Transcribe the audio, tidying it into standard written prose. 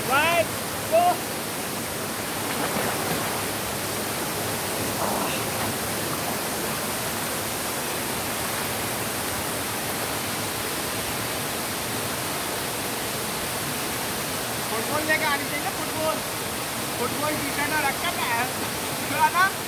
1 2 football लेके आनी चाहिए। फुटबॉल टी शर्ट रख कर